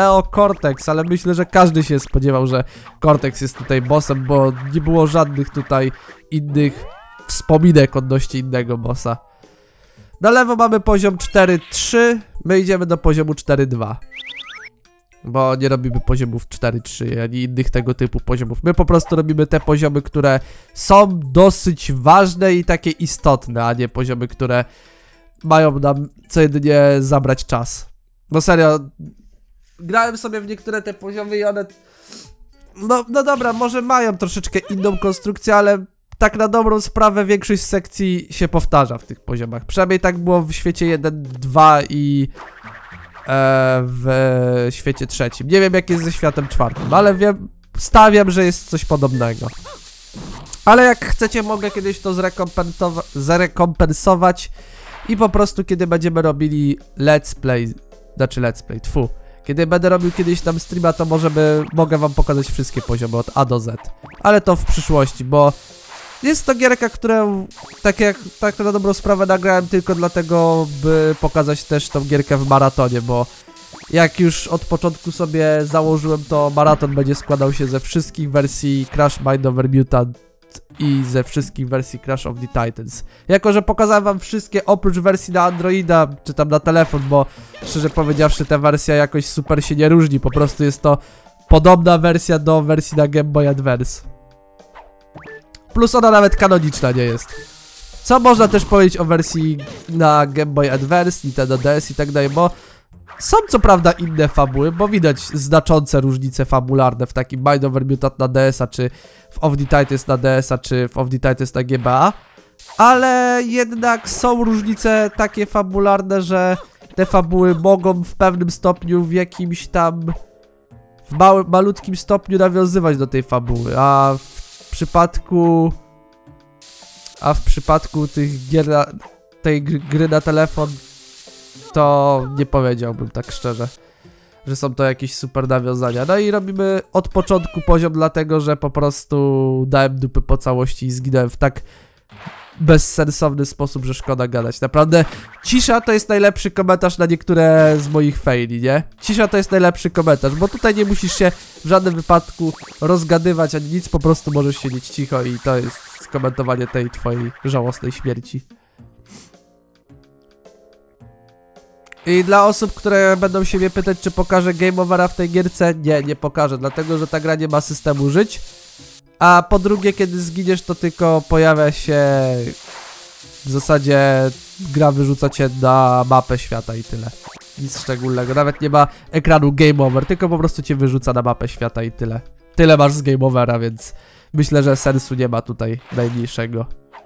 o Cortex, ale myślę, że każdy się spodziewał, że Cortex jest tutaj bossem, bo nie było żadnych tutaj innych wspominek odnośnie innego bossa. Na lewo mamy poziom 4-3, my idziemy do poziomu 4-2. Bo nie robimy poziomów 4-3, ani innych tego typu poziomów. My po prostu robimy te poziomy, które są dosyć ważne i takie istotne, a nie poziomy, które mają nam co jedynie zabrać czas. No serio, grałem sobie w niektóre te poziomy i one... No dobra, może mają troszeczkę inną konstrukcję, ale tak na dobrą sprawę większość sekcji się powtarza w tych poziomach. Przynajmniej tak było w świecie 1, 2 i... w świecie trzecim. Nie wiem jak jest ze światem czwartym, ale stawiam, że jest coś podobnego. Ale jak chcecie, mogę kiedyś to zrekompensować i po prostu kiedy będziemy robili kiedy będę robił kiedyś tam streama, to mogę wam pokazać wszystkie poziomy od A do Z. Ale to w przyszłości, bo jest to gierka, którą tak na dobrą sprawę nagrałem tylko dlatego, by pokazać też tą gierkę w maratonie, bo jak już od początku sobie założyłem, to maraton będzie składał się ze wszystkich wersji Crash Mind Over Mutant i ze wszystkich wersji Crash of the Titans. Jako że pokazałem wam wszystkie oprócz wersji na Androida, czy tam na telefon, bo szczerze powiedziawszy ta wersja jakoś super się nie różni, po prostu jest to podobna wersja do wersji na Game Boy Advance. Plus ona nawet kanoniczna nie jest. Co można też powiedzieć o wersji na Game Boy Advance, Nintendo DS i tak dalej, bo są co prawda inne fabuły, bo widać znaczące różnice fabularne w takim Mind Over Mutant na DS-a, czy w Of the Titans na DS-a, czy w Of the Titans na GBA, ale jednak są różnice takie fabularne, że te fabuły mogą w pewnym stopniu, w jakimś tam malutkim stopniu nawiązywać do tej fabuły, a w przypadku tych gier tej gry na telefon to nie powiedziałbym tak szczerze, że są to jakieś super nawiązania. No i robimy od początku poziom, dlatego że po prostu dałem dupy po całości i zginąłem w tak bezsensowny sposób, że szkoda gadać. Naprawdę cisza to jest najlepszy komentarz na niektóre z moich faili, nie? Cisza to jest najlepszy komentarz, bo tutaj nie musisz się w żadnym wypadku rozgadywać ani nic, po prostu możesz siedzieć cicho i to jest skomentowanie tej twojej żałosnej śmierci. I dla osób, które będą się mnie pytać, czy pokażę game overa w tej gierce, nie pokażę, dlatego że ta gra nie ma systemu żyć. A po drugie, kiedy zginiesz, to tylko pojawia się... W zasadzie gra wyrzuca cię na mapę świata i tyle. Nic szczególnego, nawet nie ma ekranu game over, tylko po prostu cię wyrzuca na mapę świata i tyle. Tyle masz z game overa, więc myślę, że sensu nie ma tutaj najmniejszego.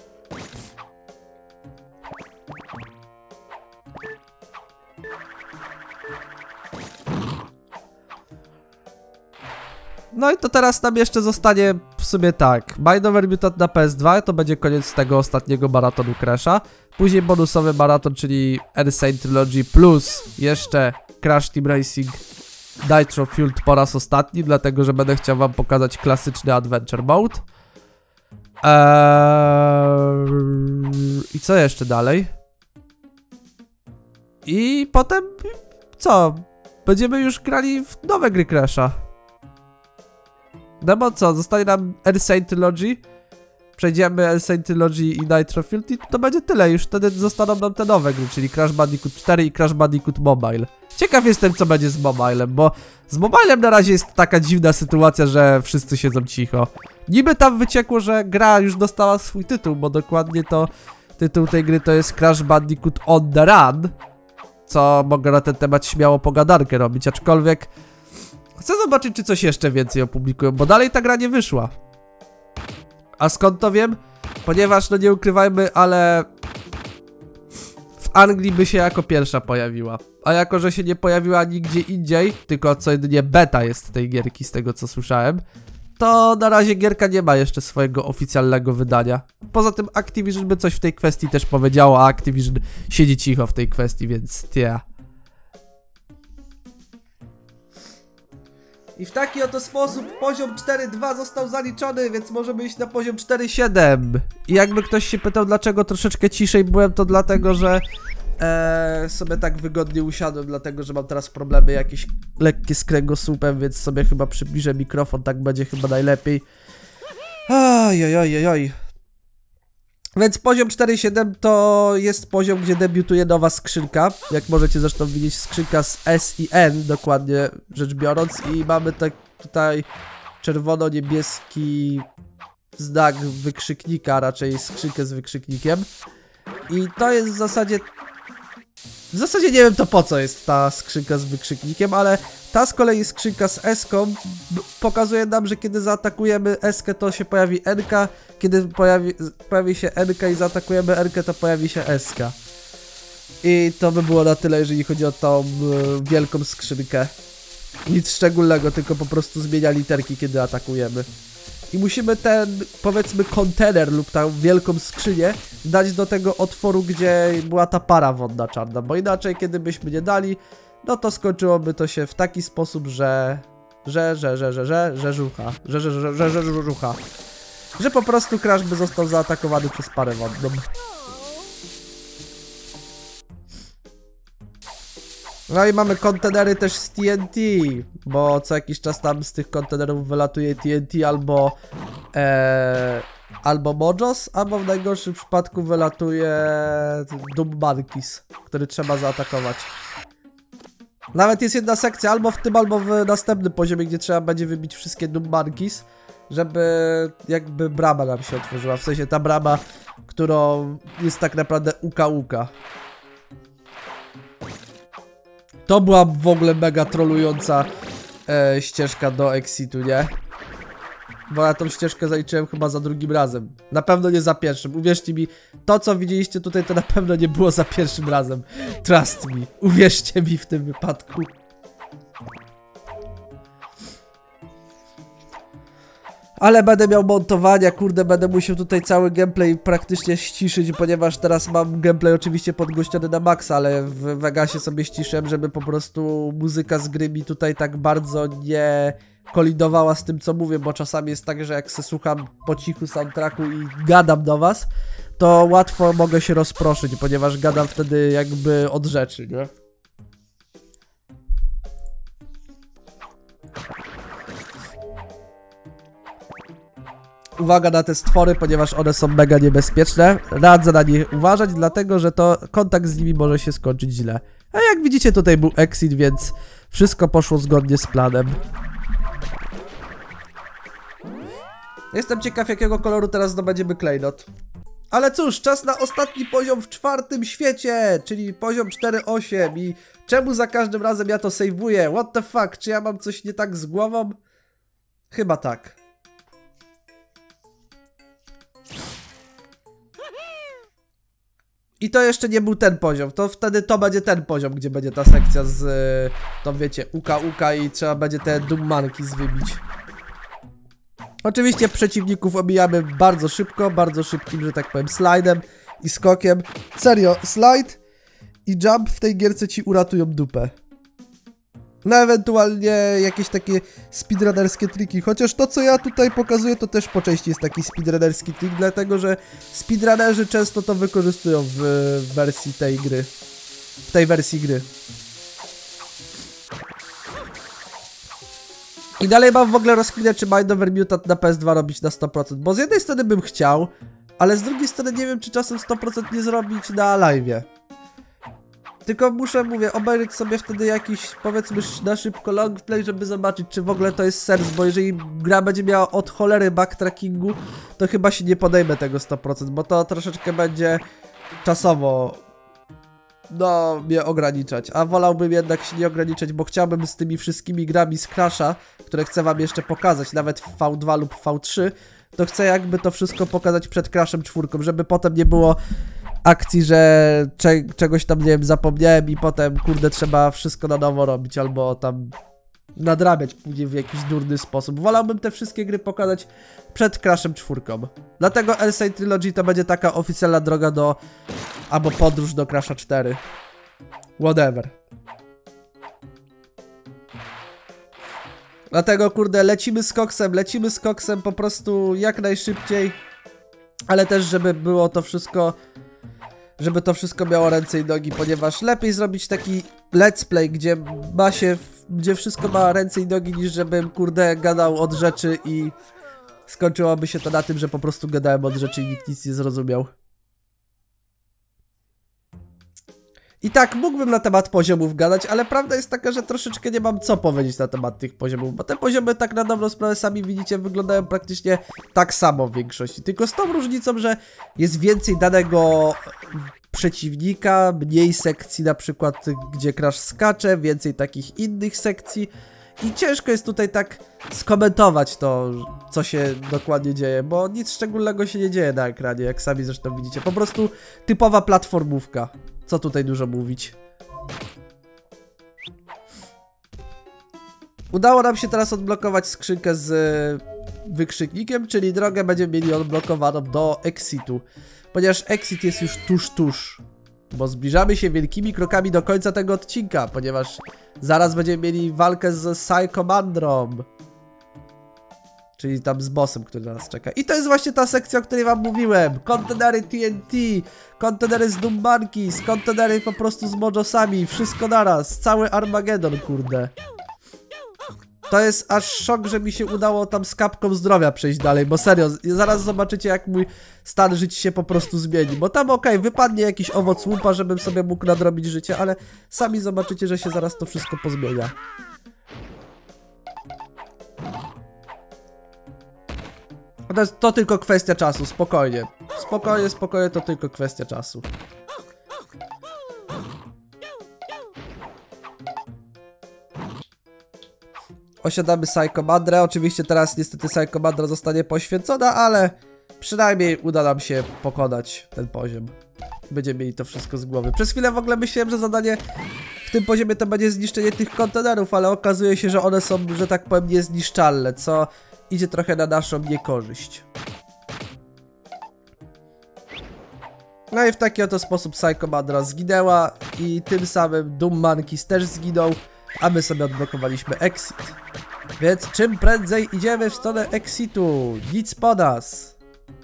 No i to teraz nam jeszcze zostanie w sumie tak. Mind Over Mutant na PS2 to będzie koniec tego ostatniego maratonu Crasha. Później bonusowy maraton, czyli Insane Trilogy plus jeszcze Crash Team Racing Nitro Fueled po raz ostatni, dlatego że będę chciał wam pokazać klasyczny Adventure Mode. I co jeszcze dalej? I potem co? Będziemy już grali w nowe gry Crasha. No bo co, zostanie nam Insane Trilogy, przejdziemy Insane Trilogy i Nitro Fueled i to będzie tyle, już wtedy zostaną nam te nowe gry, czyli Crash Bandicoot 4 i Crash Bandicoot Mobile. Ciekaw jestem, co będzie z Mobilem, bo z Mobilem na razie jest taka dziwna sytuacja, że wszyscy siedzą cicho. Niby tam wyciekło, że gra już dostała swój tytuł, bo dokładnie to tytuł tej gry to jest Crash Bandicoot On The Run, co mogę na ten temat śmiało pogadankę robić, aczkolwiek chcę zobaczyć, czy coś jeszcze więcej opublikują, bo dalej ta gra nie wyszła. A skąd to wiem? Ponieważ, no nie ukrywajmy, ale w Anglii by się jako pierwsza pojawiła. A jako, że się nie pojawiła nigdzie indziej, tylko co jedynie beta jest tej gierki, z tego co słyszałem, to na razie gierka nie ma jeszcze swojego oficjalnego wydania. Poza tym Activision by coś w tej kwestii też powiedziało, a Activision siedzi cicho w tej kwestii, więc yeah. I w taki oto sposób poziom 4.2 został zaliczony, więc możemy iść na poziom 4.7. I jakby ktoś się pytał, dlaczego troszeczkę ciszej byłem, to dlatego, że sobie tak wygodnie usiadłem, dlatego że mam teraz problemy jakieś lekkie z kręgosłupem, więc sobie chyba przybliżę mikrofon, tak będzie chyba najlepiej. Oj. Więc poziom 4.7 to jest poziom, gdzie debiutuje nowa skrzynka. Jak możecie zresztą widzieć, skrzynka z S i N, dokładnie rzecz biorąc. I mamy tak tutaj czerwono-niebieski znak wykrzyknika, raczej skrzynkę z wykrzyknikiem. I to jest w zasadzie nie wiem to po co jest ta skrzynka z wykrzyknikiem, ale ta z kolei skrzynka z S-ką pokazuje nam, że kiedy zaatakujemy S-kę, to się pojawi N-ka, kiedy pojawi się N-ka i zaatakujemy N-kę, to pojawi się S-ka. I to by było na tyle, jeżeli chodzi o tą wielką skrzynkę. Nic szczególnego, tylko po prostu zmienia literki, kiedy atakujemy. I musimy ten, powiedzmy, kontener lub tą wielką skrzynię dać do tego otworu, gdzie była ta para wodna czarna, bo inaczej, kiedy byśmy nie dali, no to skończyłoby to się w taki sposób, że po prostu Crash by został zaatakowany przez parę wodną. No i mamy kontenery też z TNT, bo co jakiś czas tam z tych kontenerów wylatuje TNT albo Mojos, albo w najgorszym przypadku wylatuje Doom Monkeys, który trzeba zaatakować. Nawet jest jedna sekcja, albo w tym, albo w następnym poziomie, gdzie trzeba będzie wybić wszystkie Doom Monkeys, żeby jakby brama nam się otworzyła, w sensie ta brama, którą jest tak naprawdę uka. To była w ogóle mega trolująca ścieżka do Exitu, nie? Bo ja tą ścieżkę zaliczyłem chyba za drugim razem. Na pewno nie za pierwszym. Uwierzcie mi, to co widzieliście tutaj, to na pewno nie było za pierwszym razem. Trust me. Uwierzcie mi w tym wypadku. Ale będę miał montowania, kurde, będę musiał tutaj cały gameplay praktycznie ściszyć, ponieważ teraz mam gameplay oczywiście podgłośniony na maksa, ale w Vegasie sobie ściszyłem, żeby po prostu muzyka z gry mi tutaj tak bardzo nie kolidowała z tym, co mówię, bo czasami jest tak, że jak se słucham po cichu soundtracku i gadam do was, to łatwo mogę się rozproszyć, ponieważ gadam wtedy jakby od rzeczy, nie? Uwaga na te stwory, ponieważ one są mega niebezpieczne. Radzę na nie uważać, dlatego że to kontakt z nimi może się skończyć źle. A jak widzicie, tutaj był exit, więc wszystko poszło zgodnie z planem. Jestem ciekaw, jakiego koloru teraz zdobędziemy klejnot. Ale cóż, czas na ostatni poziom w 4. świecie, czyli poziom 4.8 i czemu za każdym razem ja to sejwuję? What the fuck, czy ja mam coś nie tak z głową? Chyba tak. I to jeszcze nie był ten poziom, to wtedy to będzie ten poziom, gdzie będzie ta sekcja z tą, wiecie, uka i trzeba będzie te Doom Monkeys wybić. Oczywiście przeciwników omijamy bardzo szybko, bardzo szybkim, że tak powiem, slajdem i skokiem. Serio, slide i jump w tej gierce ci uratują dupę. No ewentualnie jakieś takie speedrunnerskie triki, chociaż to co ja tutaj pokazuję to też po części jest taki speedrunnerski trik, dlatego że speedrunnerzy często to wykorzystują w wersji tej gry, w tej wersji gry. I dalej mam w ogóle rozkminę, czy Mind Over Mutant na PS2 robić na 100%, bo z jednej strony bym chciał, ale z drugiej strony nie wiem, czy czasem 100% nie zrobić na live'ie. Tylko muszę, mówię, obejrzeć sobie wtedy jakiś, powiedzmy, na szybko longplay, żeby zobaczyć, czy w ogóle to jest sens, bo jeżeli gra będzie miała od cholery backtrackingu, to chyba się nie podejmę tego 100%, bo to troszeczkę będzie czasowo, no, mnie ograniczać. A wolałbym jednak się nie ograniczać, bo chciałbym z tymi wszystkimi grami z Crasha, które chcę wam jeszcze pokazać, nawet w V2 lub V3, to chcę jakby to wszystko pokazać przed Crashem 4, żeby potem nie było akcji, że czegoś tam, nie wiem, zapomniałem i potem, kurde, trzeba wszystko na nowo robić, albo tam nadrabiać później w jakiś durny sposób. Wolałbym te wszystkie gry pokazać przed Crashem 4. Dlatego L. Sane Trilogy to będzie taka oficjalna droga do, albo podróż do Crasha 4. Whatever. Dlatego, kurde, lecimy z koksem po prostu jak najszybciej, ale też, żeby było to wszystko żeby to wszystko miało ręce i nogi, ponieważ lepiej zrobić taki let's play, gdzie wszystko ma ręce i nogi, niż żebym, kurde, gadał od rzeczy i skończyłoby się to na tym, że po prostu gadałem od rzeczy i nikt nic nie zrozumiał. I tak, mógłbym na temat poziomów gadać, ale prawda jest taka, że troszeczkę nie mam co powiedzieć na temat tych poziomów, bo te poziomy tak na dobrą sprawę sami widzicie wyglądają praktycznie tak samo w większości, tylko z tą różnicą, że jest więcej danego przeciwnika, mniej sekcji na przykład, gdzie Crash skacze, więcej takich innych sekcji i ciężko jest tutaj tak skomentować to, co się dokładnie dzieje, bo nic szczególnego się nie dzieje na ekranie, jak sami zresztą widzicie, po prostu typowa platformówka. Co tutaj dużo mówić. Udało nam się teraz odblokować skrzynkę z wykrzyknikiem, czyli drogę będziemy mieli odblokowaną do Exitu. Ponieważ Exit jest już tuż. Bo zbliżamy się wielkimi krokami do końca tego odcinka, ponieważ zaraz będziemy mieli walkę z Psychomandrą. Czyli tam z bossem, który na nas czeka. I to jest właśnie ta sekcja, o której wam mówiłem. Kontenery TNT, kontenery z Doom Monkeys, kontenery po prostu z Mojosami, wszystko naraz, cały Armageddon, kurde. To jest aż szok, że mi się udało tam z kapką zdrowia przejść dalej, bo serio, zaraz zobaczycie, jak mój stan życia się po prostu zmieni. Bo tam okej, wypadnie jakiś owoc łupa, żebym sobie mógł nadrobić życie, ale sami zobaczycie, że się zaraz to wszystko pozmienia. To tylko kwestia czasu, spokojnie. Spokojnie, to tylko kwestia czasu. Osiadamy Psychomandrę. Oczywiście teraz niestety Psychomandra zostanie poświęcona, ale przynajmniej uda nam się pokonać ten poziom. Będziemy mieli to wszystko z głowy. Przez chwilę w ogóle myślałem, że zadanie w tym poziomie to będzie zniszczenie tych kontenerów, ale okazuje się, że one są, że tak powiem, niezniszczalne, co idzie trochę na naszą niekorzyść. No i w taki oto sposób Psychomandra zginęła i tym samym Doom Monkeys też zginął, a my sobie odblokowaliśmy Exit. Więc czym prędzej idziemy w stronę Exitu, nic po nas.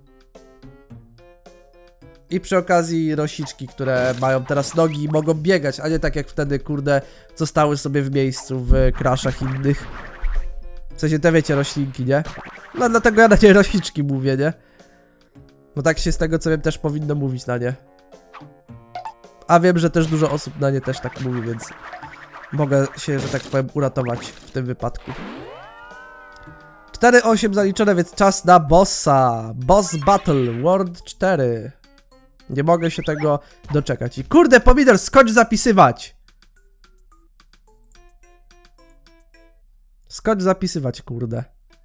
I przy okazji rosiczki, które mają teraz nogi i mogą biegać, a nie tak jak wtedy, kurde, zostały sobie w miejscu w Crashach innych. W sensie te, wiecie, roślinki, nie? No dlatego ja na nie rosiczki mówię, nie? Bo tak się z tego co wiem też powinno mówić na nie. A wiem, że też dużo osób na nie też tak mówi, więc mogę się, że tak powiem, uratować w tym wypadku. 4-8 zaliczone, więc czas na bossa. Boss Battle World 4. Nie mogę się tego doczekać. I kurde, Pomidor, skończ zapisywać! Skończ zapisywać, kurde.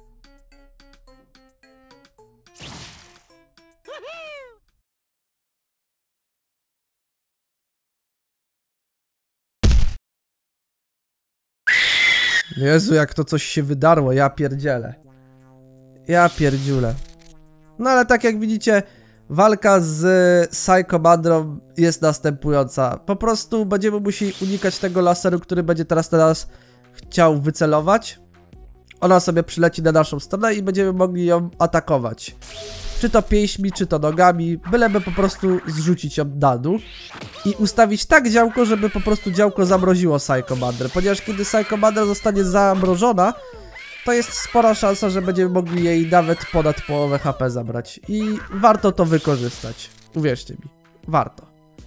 Jezu, jak to coś się wydarło, ja pierdzielę. Ja pierdziulę. No ale tak jak widzicie, walka z Psychomandrą jest następująca. Po prostu będziemy musieli unikać tego laseru, który będzie teraz na nas chciał wycelować. Ona sobie przyleci na naszą stronę i będziemy mogli ją atakować. Czy to pięśćmi, czy to nogami, byleby po prostu zrzucić ją na dół i ustawić tak działko, żeby po prostu działko zamroziło Psychomandrę, ponieważ kiedy Psychomandra zostanie zamrożona, to jest spora szansa, że będziemy mogli jej nawet ponad połowę HP zabrać i warto to wykorzystać, uwierzcie mi, warto.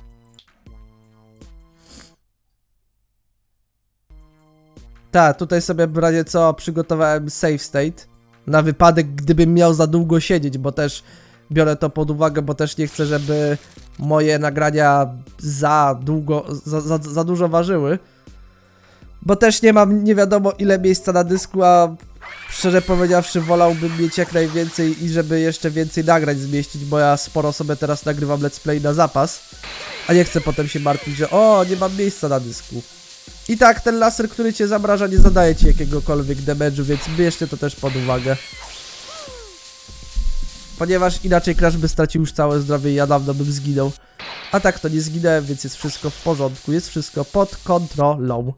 Tak, tutaj sobie w razie co przygotowałem save state na wypadek, gdybym miał za długo siedzieć, bo też biorę to pod uwagę, bo też nie chcę, żeby moje nagrania za dużo ważyły. Bo też nie mam nie wiadomo ile miejsca na dysku, a szczerze powiedziawszy wolałbym mieć jak najwięcej i żeby jeszcze więcej nagrań zmieścić, bo ja sporo sobie teraz nagrywam let's play na zapas, a nie chcę potem się martwić, że o, nie mam miejsca na dysku. I tak, ten laser, który cię zamraża, nie zadaje ci jakiegokolwiek damage'u, więc bierzcie to też pod uwagę. Ponieważ inaczej Crash by stracił już całe zdrowie i ja dawno bym zginął. A tak to nie zginąłem, więc jest wszystko w porządku, jest wszystko pod kontrolą.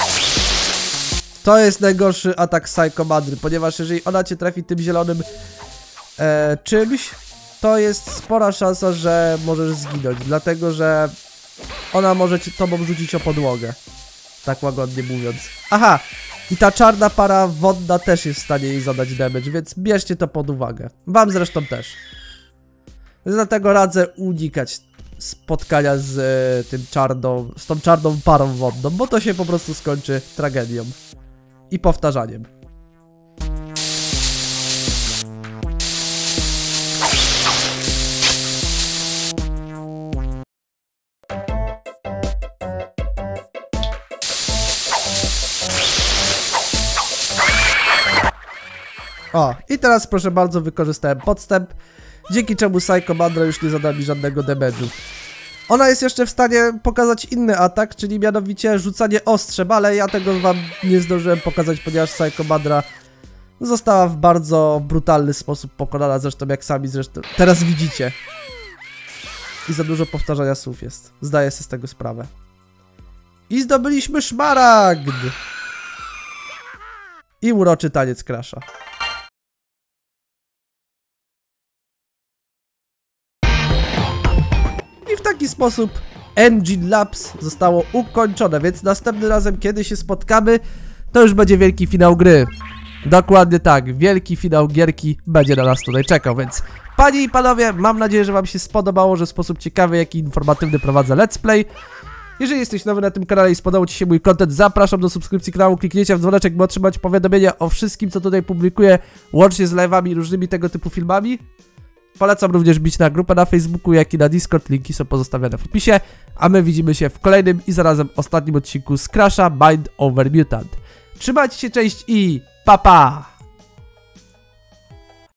To jest najgorszy atak Psychomandry, ponieważ jeżeli ona cię trafi tym zielonym czymś, to jest spora szansa, że możesz zginąć, dlatego że ona może cię tobą rzucić o podłogę. Tak łagodnie mówiąc. Aha! I ta czarna para wodna też jest w stanie jej zadać damage, więc bierzcie to pod uwagę. Wam zresztą też. Dlatego radzę unikać spotkania z tą czarną parą wodną, bo to się po prostu skończy tragedią. I powtarzaniem. O, i teraz proszę bardzo wykorzystałem podstęp, dzięki czemu Psycho Mandra już nie zada mi żadnego damage'u. Ona jest jeszcze w stanie pokazać inny atak, czyli mianowicie rzucanie ostrzem, ale ja tego wam nie zdążyłem pokazać, ponieważ Psycho Mandra została w bardzo brutalny sposób pokonana, zresztą jak sami teraz widzicie. I za dużo powtarzania słów jest, zdaję sobie z tego sprawę. I zdobyliśmy szmaragd! I uroczy taniec Crasha. I w taki sposób Engine Labs zostało ukończone, więc następnym razem, kiedy się spotkamy, to już będzie wielki finał gry. Dokładnie tak, wielki finał gierki będzie na nas tutaj czekał, więc panie i panowie, mam nadzieję, że wam się spodobało, że w sposób ciekawy, jak i informatywny prowadzę let's play. Jeżeli jesteś nowy na tym kanale i spodobał ci się mój content, zapraszam do subskrypcji kanału, kliknięcia w dzwoneczek, by otrzymać powiadomienia o wszystkim, co tutaj publikuję, łącznie z live'ami i różnymi tego typu filmami. Polecam również bić na grupę na Facebooku, jak i na Discord, linki są pozostawione w opisie, a my widzimy się w kolejnym i zarazem ostatnim odcinku z Crasha Mind Over Mutant. Trzymajcie się, cześć i pa pa!